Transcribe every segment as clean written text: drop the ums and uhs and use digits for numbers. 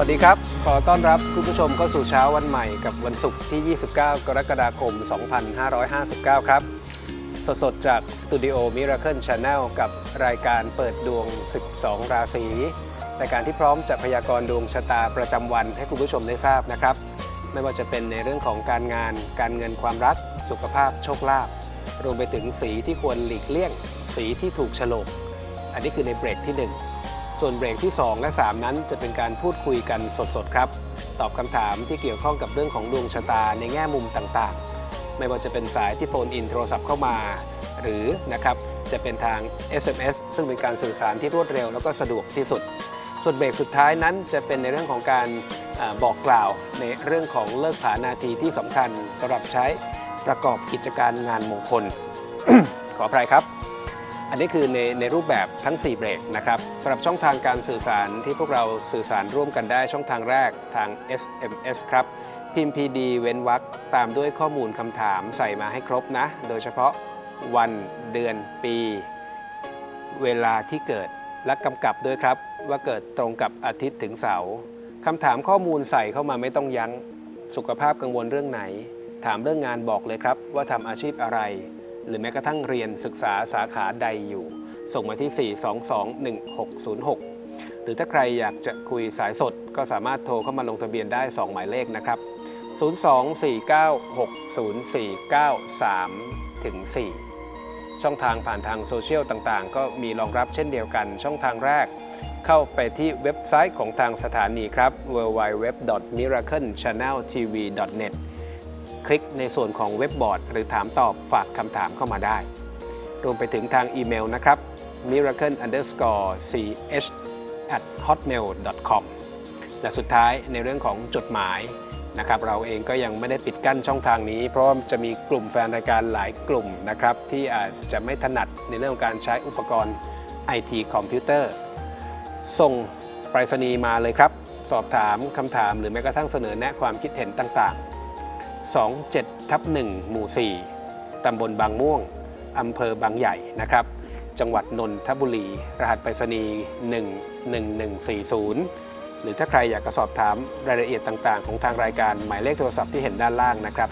วัสดีครับขอต้อนรับคุณผู้ชมเข้าสู่เช้าวันใหม่กับวันศุกร์ที่ 29 กรกฎาคม 2559 ครับสดๆจากสตูดิโอ Miracle Channel กับรายการเปิดดวง 12 ราศีรายการที่พร้อมจะพยากรณ์ดวงชะตาประจำวันให้คุณผู้ชมได้ทราบนะครับไม่ว่าจะเป็นในเรื่องของการงานการเงินความรักสุขภาพโชคลาภรวมไปถึงสีที่ควรหลีกเลี่ยงสีที่ถูกโฉลกอันนี้คือในเบรกที่ 1ส่วนเบรกที่ 2 และ 3 นั้นจะเป็นการพูดคุยกันสดๆครับตอบคำถามที่เกี่ยวข้องกับเรื่องของดวงชะตาในแง่มุมต่างๆไม่ว่าจะเป็นสายที่โฟนอินโทรศัพท์เข้ามาหรือนะครับจะเป็นทาง SMS ซึ่งเป็นการสื่อสารที่รวดเร็วแล้วก็สะดวกที่สุดส่วนเบรกสุดท้ายนั้นจะเป็นในเรื่องของการบอกกล่าวในเรื่องของเลิกผานาทีที่สำคัญสำหรับใช้ประกอบกิจการงานมงคล ขออภัยครับอันนี้คือในรูปแบบทั้ง4เบรกนะครับสำหรับช่องทางการสื่อสารที่พวกเราสื่อสารร่วมกันได้ช่องทางแรกทาง SMS ครับพิมพ์ PD เว้นวรรคตามด้วยข้อมูลคำถามใส่มาให้ครบนะโดยเฉพาะวันเดือนปีเวลาที่เกิดและกำกับด้วยครับว่าเกิดตรงกับอาทิตย์ถึงเสาร์คำถามข้อมูลใส่เข้ามาไม่ต้องยั้งสุขภาพกังวลเรื่องไหนถามเรื่องงานบอกเลยครับว่าทำอาชีพอะไรหรือแม้กระทั่งเรียนศึกษาสาขาใดอยู่ส่งมาที่ 4221606 หรือถ้าใครอยากจะคุยสายสดก็สามารถโทรเข้ามาลงทะเบียนได้ 2 หมายเลขนะครับ 024960493-4 ช่องทางผ่านทางโซเชียลต่างๆก็มีรองรับเช่นเดียวกันช่องทางแรกเข้าไปที่เว็บไซต์ของทางสถานีครับ www.miraclechanneltv.netคลิกในส่วนของเว็บบอร์ดหรือถามตอบฝากคำถามเข้ามาได้รวมไปถึงทางอีเมลนะครับ miracle_ch@hotmail.com และสุดท้ายในเรื่องของจดหมายนะครับเราเองก็ยังไม่ได้ปิดกั้นช่องทางนี้เพราะว่าจะมีกลุ่มแฟนรายการหลายกลุ่มนะครับที่อาจจะไม่ถนัดในเรื่องของการใช้อุปกรณ์ IT คอมพิวเตอร์ส่งไปรษณีย์มาเลยครับสอบถามคำถามหรือแม้กระทั่งเสนอแนะความคิดเห็นต่างๆ27/1 หมู่ 4 ตำบลบางม่วง อำเภอบางใหญ่นะครับจังหวัดนนทบุรีรหัสไปรษณีย์11140หรือถ้าใครอยากจะสอบถามรายละเอียดต่างๆของทางรายการหมายเลขโทรศัพท์ที่เห็นด้านล่างนะครับ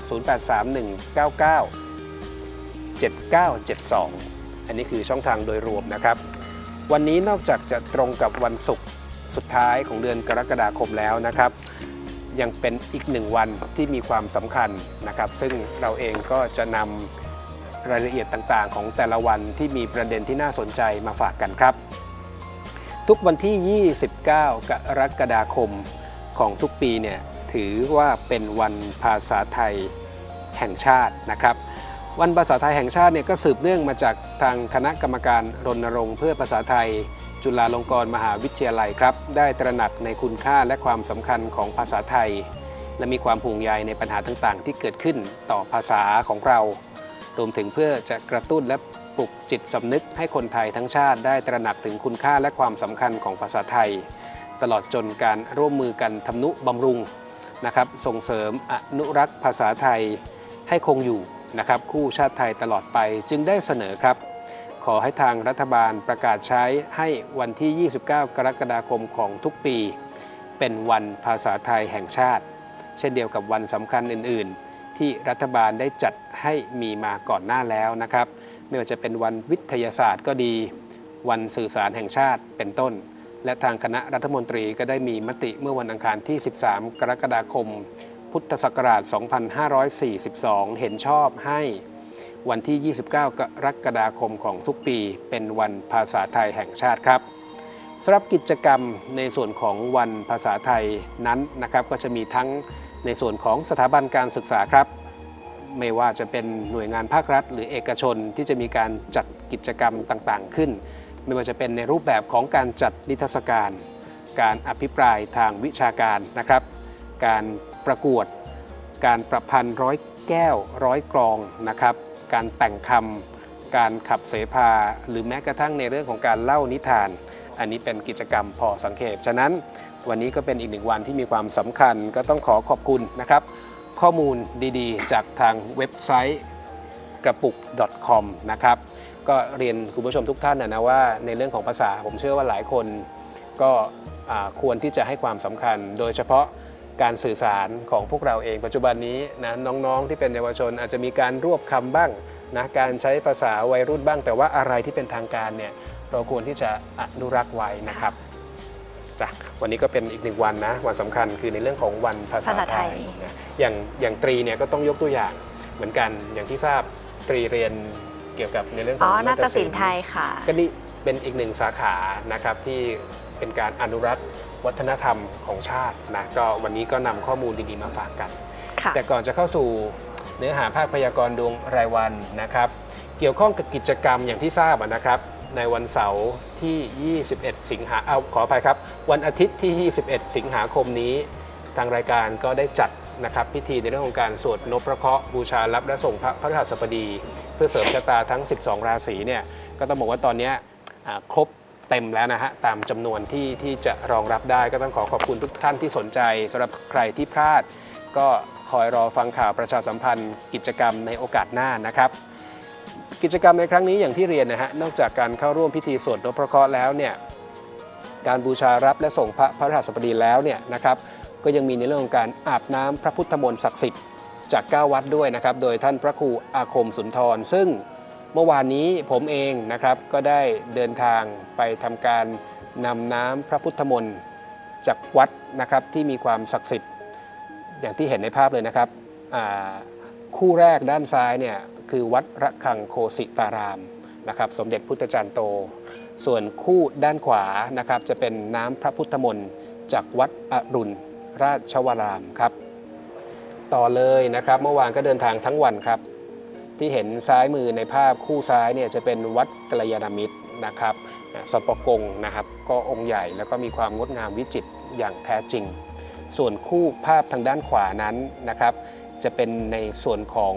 0831997972อันนี้คือช่องทางโดยรวมนะครับวันนี้นอกจากจะตรงกับวันศุกร์สุดท้ายของเดือนกรกฎาคมแล้วนะครับยังเป็นอีก1วันที่มีความสำคัญนะครับซึ่งเราเองก็จะนำรายละเอียดต่างๆของแต่ละวันที่มีประเด็นที่น่าสนใจมาฝากกันครับทุกวันที่ 29 กรกฎาคมของทุกปีเนี่ยถือว่าเป็นวันภาษาไทยแห่งชาตินะครับวันภาษาไทยแห่งชาติเนี่ยก็สืบเนื่องมาจากทางคณะกรรมการรณรงค์เพื่อภาษาไทยจุฬาลงกรณ์มหาวิทยาลัยครับได้ตระหนักในคุณค่าและความสำคัญของภาษาไทยและมีความห่วงใยในปัญหาต่างๆที่เกิดขึ้นต่อภาษาของเรารวมถึงเพื่อจะกระตุ้นและปลุกจิตสำนึกให้คนไทยทั้งชาติได้ตระหนักถึงคุณค่าและความสำคัญของภาษาไทยตลอดจนการร่วมมือกันทำนุบำรุงนะครับส่งเสริมอนุรักษ์ภาษาไทยให้คงอยู่นะครับคู่ชาติไทยตลอดไปจึงได้เสนอครับขอให้ทางรัฐบาลประกาศใช้ให้วันที่ 29 กรกฎาคมของทุกปีเป็นวันภาษาไทยแห่งชาติเช่นเดียวกับวันสำคัญอื่นๆที่รัฐบาลได้จัดให้มีมาก่อนหน้าแล้วนะครับไม่ว่าจะเป็นวันวิทยาศาสตร์ก็ดีวันสื่อสารแห่งชาติเป็นต้นและทางคณะรัฐมนตรีก็ได้มีมติเมื่อวันอังคารที่ 13 กรกฎาคมพุทธศักราช 2542 เห็นชอบให้วันที่ 29 กรกฎาคมของทุกปีเป็นวันภาษาไทยแห่งชาติครับสำหรับกิจกรรมในส่วนของวันภาษาไทยนั้นนะครับก็จะมีทั้งในส่วนของสถาบันการศึกษาครับไม่ว่าจะเป็นหน่วยงานภาครัฐหรือเอกชนที่จะมีการจัดกิจกรรมต่างๆขึ้นไม่ว่าจะเป็นในรูปแบบของการจัดนิทรรศการการอภิปรายทางวิชาการนะครับการประกวดการประพันธ์ร้อยแก้วร้อยกลองนะครับการแต่งคำการขับเสภาหรือแม้กระทั่งในเรื่องของการเล่านิทานอันนี้เป็นกิจกรรมพอสังเขปฉะนั้นวันนี้ก็เป็นอีก1วันที่มีความสำคัญก็ต้องขอขอบคุณนะครับข้อมูลดีๆจากทางเว็บไซต์กระปุก .com นะครับก็เรียนคุณผู้ชมทุกท่านนะว่าในเรื่องของภาษาผมเชื่อว่าหลายคนก็ควรที่จะให้ความสำคัญโดยเฉพาะการสื่อสารของพวกเราเองปัจจุบันนี้นะน้องๆที่เป็นเยาวชนอาจจะมีการรวบคำบ้างนะการใช้ภาษาวัยรุ่นบ้างแต่ว่าอะไรที่เป็นทางการเนี่ยเราควรที่จะอนุรักษ์ไว้นะครับจ้ะวันนี้ก็เป็นอีกหนึ่งวันนะวันสำคัญคือในเรื่องของวันภาษาไทยนะอย่างตรีเนี่ยก็ต้องยกตัวอย่างเหมือนกันอย่างที่ทราบตรีเรียนเกี่ยวกับในเรื่องของนาฏศิลป์ไทยค่ะก็นี่เป็นอีกหนึ่งสาขานะครับที่เป็นการอนุรักษ์วัฒนธรรมของชาตินะก็วันนี้ก็นำข้อมูลดีๆมาฝากกันแต่ก่อนจะเข้าสู่เนื้อหาภาคพยากรณ์ดวงรายวันนะครับเกี่ยวข้องกับกิจกรรมอย่างที่ทราบนะครับในวันเสาร์ที่ 21 สิงหาขออภัยครับวันอาทิตย์ที่ 21 สิงหาคมนี้ทางรายการก็ได้จัดนะครับพิธีในเรื่องของการสวดนพพระเคราะห์บูชารับและส่งพระพฤหัสบดีเพื่อเสริมชะตาทั้ง 12 ราศีเนี่ยก็ต้องบอกว่าตอนนี้ครบเต็มแล้วนะฮะตามจำนวนที่จะรองรับได้ก็ต้องขอบคุณทุกท่านที่สนใจสำหรับใครที่พลาดก็คอยรอฟังข่าวประชาสัมพันธ์กิจกรรมในโอกาสหน้านะครับกิจกรรมในครั้งนี้อย่างที่เรียนนะฮะนอกจากการเข้าร่วมพิธีสวดนพพระเคราะห์แล้วเนี่ยการบูชารับและส่งพระพฤหัสบดีแล้วเนี่ยนะครับก็ยังมีในเรื่องของการอาบน้ำพระพุทธมนต์ศักดิ์สิทธิ์จาก9วัดด้วยนะครับโดยท่านพระครูอาคมสุนทรซึ่งเมื่อวานนี้ผมเองนะครับก็ได้เดินทางไปทำการนำน้ำพระพุทธมนต์จากวัดนะครับที่มีความศักดิ์สิทธิ์อย่างที่เห็นในภาพเลยนะครับคู่แรกด้านซ้ายเนี่ยคือวัดระฆังโคสิตารามนะครับสมเด็จพุทธจารย์โตส่วนคู่ด้านขวานะครับจะเป็นน้ำพระพุทธมนต์จากวัดอรุณราชวรามครับต่อเลยนะครับเมื่อวานก็เดินทางทั้งวันครับที่เห็นซ้ายมือในภาพคู่ซ้ายเนี่ยจะเป็นวัดกัลยาณมิตรนะครับสปกงนะครับก็องค์ใหญ่แล้วก็มีความงดงามวิจิตรอย่างแท้จริงส่วนคู่ภาพทางด้านขวานั้นนะครับจะเป็นในส่วนของ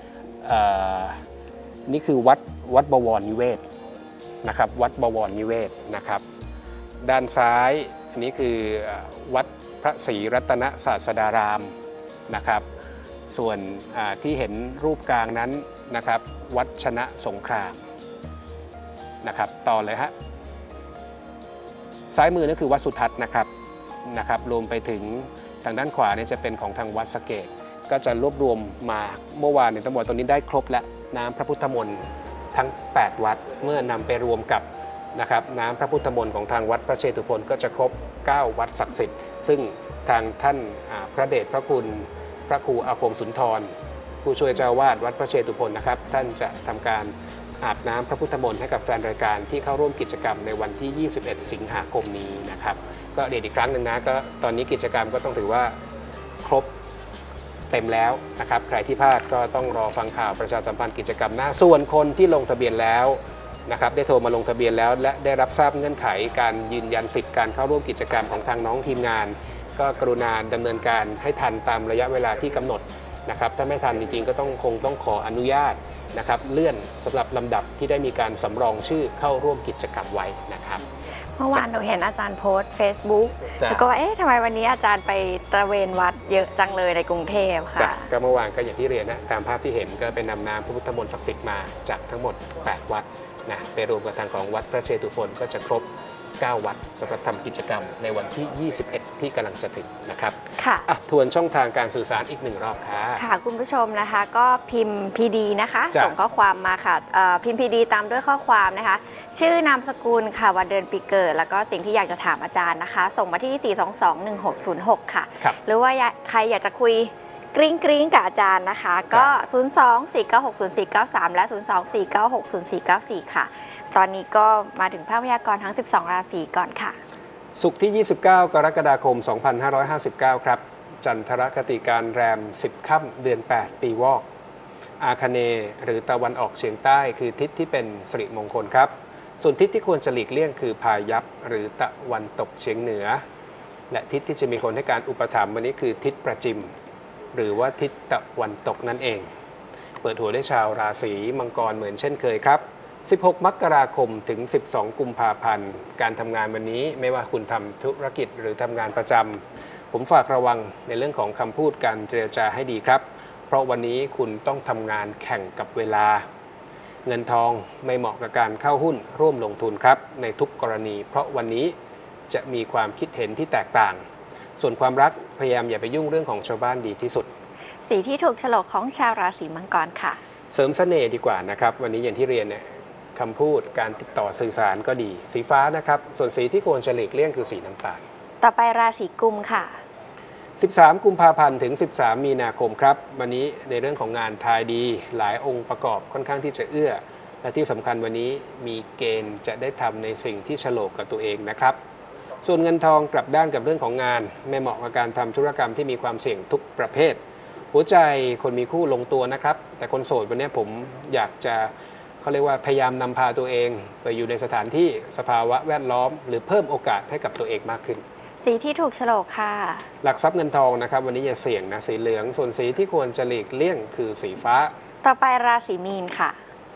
นี่คือวัดบวรนิเวศนะครับวัดบวรนิเวศนะครับด้านซ้ายนี่คือวัดพระศรีรัตนศาสดารามนะครับส่วนที่เห็นรูปกลางนั้นนะครับวัดชนะสงครามนะครับต่อเลยฮะซ้ายมือนั่นคือวัดสุทัศน์นะครับรวมไปถึงทางด้านขวาเนี่ยจะเป็นของทางวัดสะเกษก็จะรวบรวมมาเมื่อวานในทั้งหมดตอนนี้ได้ครบแล้วน้ำพระพุทธมนต์ทั้ง8วัดเมื่อนำไปรวมกับนะครับน้ำพระพุทธมนต์ของทางวัดพระเชตุพนก็จะครบ9วัดศักดิ์สิทธิ์ซึ่งทางท่านพระเดชพระคุณพระครูอาคมสุนทรผู้ช่วยเจ้าวาดวัดพระเชตุพนนะครับท่านจะทำการอาบน้ำพระพุทธมนต์ให้กับแฟนรายการที่เข้าร่วมกิจกรรมในวันที่ 21 สิงหาคมนี้นะครับก็เดี๋ยวอีกครั้งหนึ่งนะก็ตอนนี้กิจกรรมก็ต้องถือว่าครบเต็มแล้วนะครับใครที่พลาดก็ต้องรอฟังข่าวประชาสัมพันธ์กิจกรรมหน้าส่วนคนที่ลงทะเบียนแล้วนะครับได้โทรมาลงทะเบียนแล้วและได้รับทราบเงื่อนไขการยืนยันสิทธิ์การเข้าร่วมกิจกรรมของทางน้องทีมงานก็กรุณาดำเนินการให้ทันตามระยะเวลาที่กำหนดนะครับถ้าไม่ทันจริงๆก็คงต้องขออนุญาตนะครับเลื่อนสำหรับลำดับที่ได้มีการสำรองชื่อเข้าร่วมกิจกรรมไว้นะครับเมื่อวานหนูเห็นอาจารย์โพสต์ Facebook แล้วก็ว่าทำไมวันนี้อาจารย์ไปตระเวนวัดเยอะจังเลยในกรุงเทพค่ะก็เมื่อวานก็อย่างที่เรียนนะตามภาพที่เห็นก็เป็นนำน้ำพระพุทธมนต์ศักดิ์สิทธิ์มาจากทั้งหมด8วัดนะไปรวมกับทางของวัดพระเชตุพนก็จะครบ9วัดสำหรับทำกิจกรรมในวันที่ 21 ที่กำลังจะถึงนะครับค่ะทวนช่องทางการสื่อสารอีก1รอบค่ะค่ะคุณผู้ชมนะคะก็พิมพ์ PD นะคะส่งข้อความมาค่ะพิมพ์ PD ตามด้วยข้อความนะคะชื่อนามสกุลค่ะวันเดือนปีเกิดแล้วก็สิ่งที่อยากจะถามอาจารย์นะคะส่งมาที่ 4221606 ค่ะหรือว่าใครอยากจะคุยกริ้งกับอาจารย์นะคะก็ 02-496-0493 และ 02-496-0494 ค่ะตอนนี้ก็มาถึงภาพพยากรณ์ทั้ง12ราศีก่อนค่ะศุกร์ที่ 29 กรกฎาคม 2559 ครับจันทรคติการแรม 10 ค่ำเดือน 8 ปีวอกอาคเนย์หรือตะวันออกเฉียงใต้คือทิศที่เป็นสิริมงคลครับส่วนทิศที่ควรจะหลีกเลี่ยงคือพายัพหรือตะวันตกเฉียงเหนือและทิศที่จะมีคนให้การอุปถัมภ์วันนี้คือทิศประจิมหรือว่าทิศตะวันตกนั่นเองเปิดหัวด้วยชาวราศีมังกรเหมือนเช่นเคยครับ16 มกราคมถึง 12 กุมภาพันธ์การทำงานวันนี้ไม่ว่าคุณทำธุรกิจหรือทำงานประจำผมฝากระวังในเรื่องของคำพูดการเจรจาให้ดีครับเพราะวันนี้คุณต้องทำงานแข่งกับเวลาเงินทองไม่เหมาะกับการเข้าหุ้นร่วมลงทุนครับในทุกกรณีเพราะวันนี้จะมีความคิดเห็นที่แตกต่างส่วนความรักพยายามอย่าไปยุ่งเรื่องของชาวบ้านดีที่สุดสีที่ถูกโฉลกของชาวราศีมังกรค่ะเสริมเสน่ห์ดีกว่านะครับวันนี้อย่างที่เรียนเนี่ยคำพูดการติดต่อสื่อสารก็ดีสีฟ้านะครับส่วนสีที่ควรจะหลีกเลี่ยงคือสีน้ำตาลต่อไปราศีกุมค่ะ 13 กุมภาพันธ์ถึง 13 มีนาคมครับวันนี้ในเรื่องของงานทายดีหลายองค์ประกอบค่อนข้างที่จะเอื้อและที่สำคัญวันนี้มีเกณฑ์จะได้ทำในสิ่งที่ฉลกกับตัวเองนะครับส่วนเงินทองกลับด้านกับเรื่องของงานไม่เหมาะกับการทำธุรกรรมที่มีความเสี่ยงทุกประเภทหัวใจคนมีคู่ลงตัวนะครับแต่คนโสดวันนี้ผมอยากจะเขาเรียกว่าพยายามนำพาตัวเองไปอยู่ในสถานที่สภาวะแวดล้อมหรือเพิ่มโอกาสให้กับตัวเองมากขึ้นสีที่ถูกโฉลกค่ะหลักทรัพย์เงินทองนะครับวันนี้อย่าเสี่ยงนะสีเหลืองส่วนสีที่ควรจะหลีกเลี่ยงคือสีฟ้าต่อไปราศีมีนค่ะ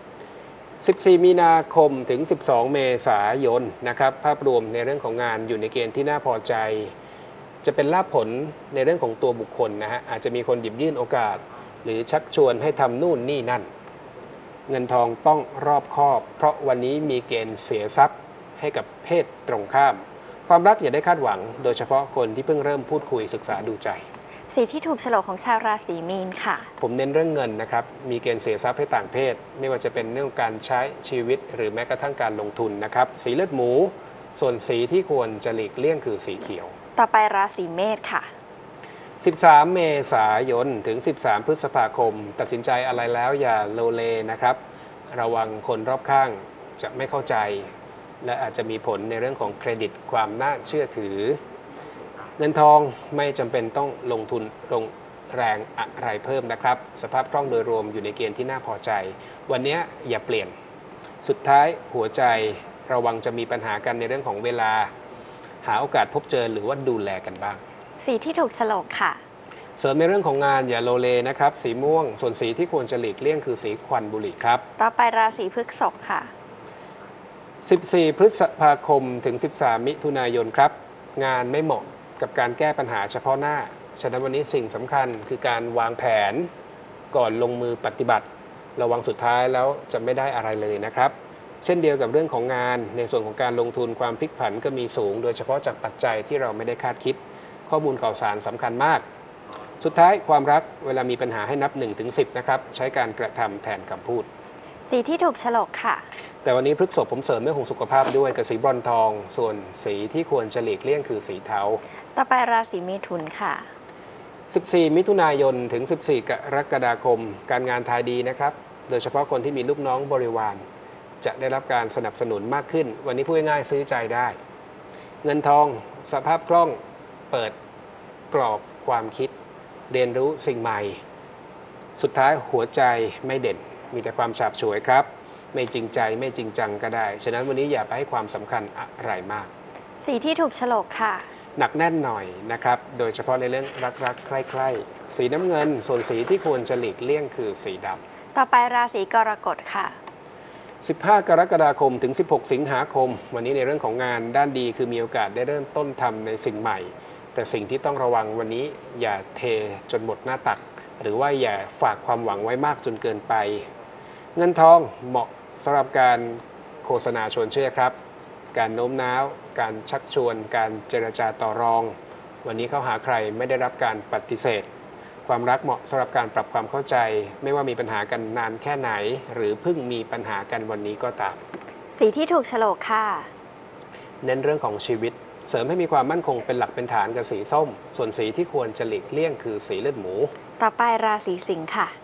14 มีนาคมถึง 12 เมษายนนะครับภาพรวมในเรื่องของงานอยู่ในเกณฑ์ที่น่าพอใจจะเป็นลาภผลในเรื่องของตัวบุคคลนะฮะอาจจะมีคนหยิบยื่นโอกาสหรือชักชวนให้ทำนู่นนี่นั่นเงินทองต้องรอบคอบเพราะวันนี้มีเกณฑ์เสียทรัพย์ให้กับเพศตรงข้ามความรักอย่าได้คาดหวังโดยเฉพาะคนที่เพิ่งเริ่มพูดคุยศึกษาดูใจสีที่ถูกโฉลกของชาวราศีมีนค่ะผมเน้นเรื่องเงินนะครับมีเกณฑ์เสียทรัพย์ให้ต่างเพศไม่ว่าจะเป็นเรื่องการใช้ชีวิตหรือแม้กระทั่งการลงทุนนะครับสีเลือดหมูส่วนสีที่ควรจะหลีกเลี่ยงคือสีเขียวต่อไปราศีเมษค่ะ 13 เมษายนถึง 13 พฤษภาคมตัดสินใจอะไรแล้วอย่าโลเลนะครับระวังคนรอบข้างจะไม่เข้าใจและอาจจะมีผลในเรื่องของเครดิตความน่าเชื่อถือเงินทองไม่จำเป็นต้องลงทุนลงแรงอะไรเพิ่มนะครับสภาพคล่องโดยรวมอยู่ในเกณฑ์ที่น่าพอใจวันนี้อย่าเปลี่ยนสุดท้ายหัวใจระวังจะมีปัญหากันในเรื่องของเวลาหาโอกาสพบเจอหรือว่าดูแลกันบ้างสีที่ถูกโฉลกค่ะเสริมในเรื่องของงานอย่าโลเลนะครับสีม่วงส่วนสีที่ควรจะหลีกเลี่ยงคือสีควันบุหรี่ครับต่อไปราศีพฤษภค่ะ 14 พฤษภาคมถึง 13 มิถุนายนครับงานไม่เหมาะกับการแก้ปัญหาเฉพาะหน้าฉะนั้นวันนี้สิ่งสำคัญคือการวางแผนก่อนลงมือปฏิบัติระวังสุดท้ายแล้วจะไม่ได้อะไรเลยนะครับเช่นเดียวกับเรื่องของงานในส่วนของการลงทุนความพลิกผันก็มีสูงโดยเฉพาะจากปัจจัยที่เราไม่ได้คาดคิดข้อมูลข่าวสารสำคัญมากสุดท้ายความรักเวลามีปัญหาให้นับ 1-10 นะครับใช้การกระทำแทนคำพูดสีที่ถูกโฉลกค่ะแต่วันนี้พฤษภผมเสริมเรื่องของสุขภาพด้วยกับสีบรอนทองส่วนสีที่ควรจะหลีกเลี่ยงคือสีเทาต่อไปราศีเมถุนค่ะ 14 มิถุนายนถึง 14 กรกฎาคมการงานทายดีนะครับโดยเฉพาะคนที่มีลูกน้องบริวารจะได้รับการสนับสนุนมากขึ้นวันนี้พูดง่ายๆซื้อใจได้เงินทองสภาพคล่องเปิดกรอบความคิดเรียนรู้สิ่งใหม่สุดท้ายหัวใจไม่เด่นมีแต่ความฉาบฉวยครับไม่จริงใจไม่จริงจังก็ได้ฉะนั้นวันนี้อย่าไปให้ความสำคัญอะไรมากสีที่ถูกโฉลกค่ะหนักแน่นหน่อยนะครับโดยเฉพาะในเรื่องรักๆใคร่ๆสีน้ำเงินส่วนสีที่ควรจะหลีกเลี่ยงคือสีดำต่อไปราศีกรกฎค่ะ 15 กรกฎาคมถึง 16 สิงหาคมวันนี้ในเรื่องของงานด้านดีคือมีโอกาสได้เริ่มต้นทำในสิ่งใหม่แต่สิ่งที่ต้องระวังวันนี้อย่าเทจนหมดหน้าตักหรือว่าอย่าฝากความหวังไว้มากจนเกินไปเงินทองเหมาะสำหรับการโฆษณาชวนเชื่อครับการโน้มน้าวการชักชวนการเจรจาต่อรองวันนี้เข้าหาใครไม่ได้รับการปฏิเสธความรักเหมาะสำหรับการปรับความเข้าใจไม่ว่ามีปัญหากันนานแค่ไหนหรือเพิ่งมีปัญหากันวันนี้ก็ตามสีที่ถูกโฉลกค่ะเน้นเรื่องของชีวิตเสริมให้มีความมั่นคงเป็นหลักเป็นฐานกับสีส้มส่วนสีที่ควรจะหลีกเลี่ยงคือสีเลือดหมูต่อไปราศีสิงค์ค่ะ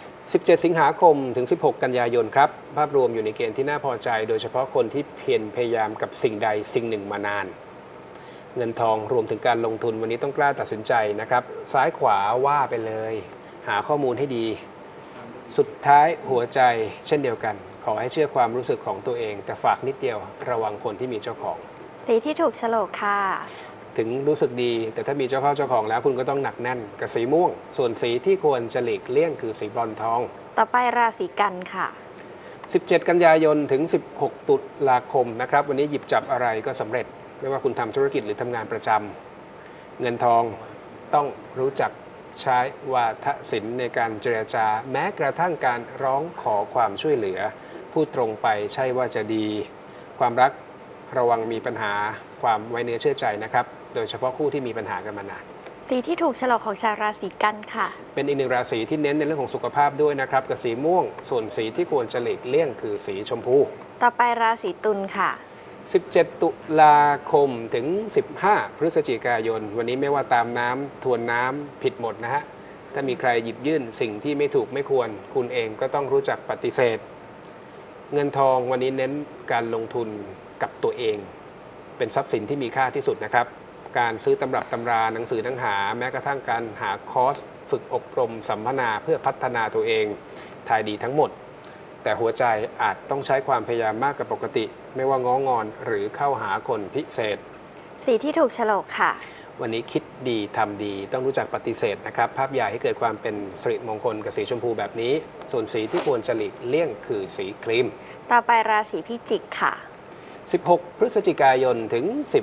17 สิงหาคมถึง 16 กันยายนครับภาพรวมอยู่ในเกณฑ์ที่น่าพอใจโดยเฉพาะคนที่เพียรพยายามกับสิ่งใดสิ่งหนึ่งมานานเงินทองรวมถึงการลงทุนวันนี้ต้องกล้าตัดสินใจนะครับซ้ายขวาว่าไปเลยหาข้อมูลให้ดีสุดท้ายหัวใจเช่นเดียวกันขอให้เชื่อความรู้สึกของตัวเองแต่ฝากนิดเดียวระวังคนที่มีเจ้าของสีที่ถูกโฉลกค่ะถึงรู้สึกดีแต่ถ้ามีเจ้าของแล้วคุณก็ต้องหนักแน่นกับสีม่วงส่วนสีที่ควรจะหลีกเลี่ยงคือสีบรอนทองต่อไปราศีกันค่ะ 17 กันยายนถึง 16 ตุลาคมนะครับวันนี้หยิบจับอะไรก็สำเร็จไม่ว่าคุณทำธุรกิจหรือทำงานประจำเงินทองต้องรู้จักใช้วาทศิลป์ในการเจรจาแม้กระทั่งการร้องขอความช่วยเหลือพูดตรงไปใช่ว่าจะดีความรักระวังมีปัญหาความไว้เนื้อเชื่อใจนะครับโดยเฉพาะคู่ที่มีปัญหากันมานานสีที่ถูกโฉลกของชาวราศีกันค่ะเป็นอีกหนึ่งราศีที่เน้นในเรื่องของสุขภาพด้วยนะครับกับสีม่วงส่วนสีที่ควรจะหลีกเลี่ยงคือสีชมพูต่อไปราศีตุลค่ะ 17 ตุลาคมถึง 15 พฤศจิกายนวันนี้ไม่ว่าตามน้ำทวนน้ำผิดหมดนะฮะถ้ามีใครหยิบยื่นสิ่งที่ไม่ถูกไม่ควรคุณเองก็ต้องรู้จักปฏิเสธเงินทองวันนี้เน้นการลงทุนกับตัวเองเป็นทรัพย์สินที่มีค่าที่สุดนะครับการซื้อตำรับตำราหนังสือหนังหาแม้กระทั่งการหาคอร์สฝึกอบรมสัมมนาเพื่อพัฒนาตัวเองทายดีทั้งหมดแต่หัวใจอาจต้องใช้ความพยายามมากกว่าปกติไม่ว่าง้องอนหรือเข้าหาคนพิเศษสีที่ถูกโฉลกค่ะวันนี้คิดดีทำดีต้องรู้จักปฏิเสธนะครับภาพใหญ่ให้เกิดความเป็นสิริมงคลกับสีชมพูแบบนี้ส่วนสีที่ควรจะหลีกเลี่ยงคือสีครีมต่อไปราศีพิจิกค่ะ 16 พฤศจิกายนถึง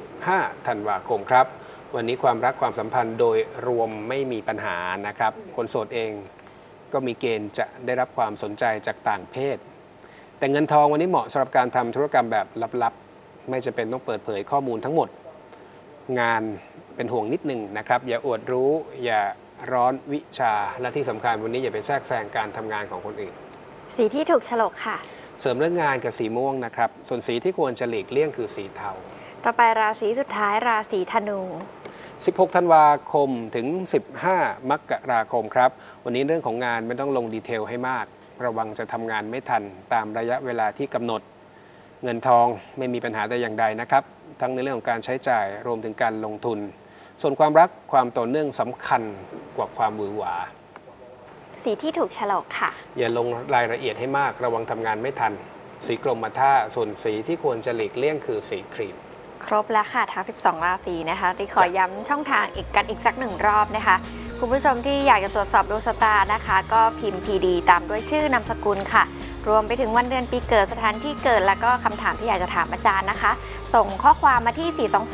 15 ธันวาคมครับวันนี้ความรักความสัมพันธ์โดยรวมไม่มีปัญหานะครับคนโสดเองก็มีเกณฑ์จะได้รับความสนใจจากต่างเพศแต่เงินทองวันนี้เหมาะสำหรับการทำธุรกรรมแบบลับๆไม่จำเป็นต้องเปิดเผยข้อมูลทั้งหมดงานเป็นห่วงนิดนึงนะครับอย่าอวดรู้อย่าร้อนวิชาและที่สำคัญวันนี้อย่าไปแทรกแซงการทำงานของคนอื่นสีที่ถูกโฉลกค่ะเสริมเรื่องงานกับสีม่วงนะครับส่วนสีที่ควรจะหลีกเลี่ยงคือสีเทาต่อไปราศีสุดท้ายราศีธนู 16 ธันวาคมถึง 15 มกราคมครับวันนี้เรื่องของงานไม่ต้องลงดีเทลให้มากระวังจะทำงานไม่ทันตามระยะเวลาที่กำหนดเงินทองไม่มีปัญหาแต่อย่างใดนะครับทั้งในเรื่องของการใช้จ่ายรวมถึงการลงทุนส่วนความรักความต่อเนื่องสำคัญกว่าความหวือหวาสีที่ถูกโฉลกค่ะอย่าลงรายละเอียดให้มากระวังทำงานไม่ทันสีกรมท่าส่วนสีที่ควรจะหลีกเลี่ยงคือสีครีมครบแล้วค่ะทั้ง12 ราศีนะคะที่ขอย้ำช่องทางอีกสักหนึ่งรอบนะคะคุณผู้ชมที่อยากจะตรวจสอบดวงชะตานะคะก็พิมพ์ PD ตามด้วยชื่อนามสกุลค่ะรวมไปถึงวันเดือนปีเกิดสถานที่เกิดแล้วก็คำถามที่อยากจะถามอาจารย์นะคะส่งข้อความมาที่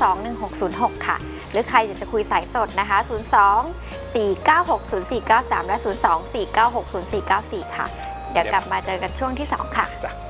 422-1606 ค่ะหรือใครอยากจะคุยสายสดนะคะ 02-496-0493 และ 02-496-0494 ค่ะเดี๋ยวกลับมาเจอกันช่วงที่ 2 ค่ะ